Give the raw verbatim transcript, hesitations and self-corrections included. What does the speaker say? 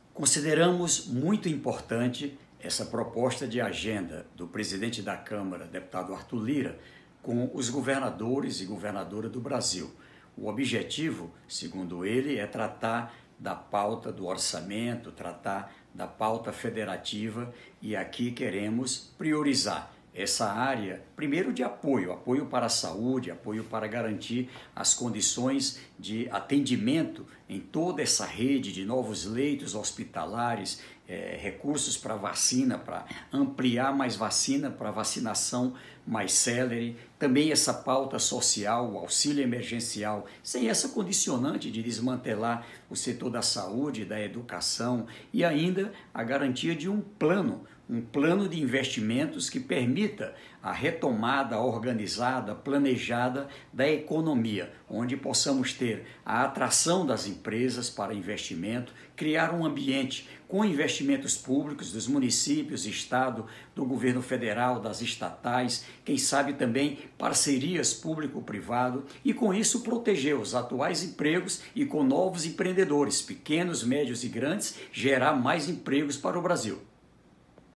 Consideramos muito importante essa proposta de agenda do presidente da Câmara, deputado Arthur Lira, com os governadores e governadora do Brasil. O objetivo, segundo ele, é tratar da pauta do orçamento, tratar da pauta federativa, e aqui queremos priorizar essa área, primeiro de apoio, apoio para a saúde, apoio para garantir as condições de atendimento em toda essa rede de novos leitos hospitalares, é, recursos para vacina, para ampliar mais vacina, para vacinação mais célere, também essa pauta social, o auxílio emergencial, sem essa condicionante de desmantelar o setor da saúde, da educação, e ainda a garantia de um plano, um plano de investimentos que permita a retomada organizada, planejada da economia, onde possamos ter a atração das empresas para investimento, criar um ambiente com investimentos públicos dos municípios, estado, do governo federal, das estatais, quem sabe também parcerias público-privado, e com isso proteger os atuais empregos e com novos empreendedores, pequenos, médios e grandes, gerar mais empregos para o Brasil.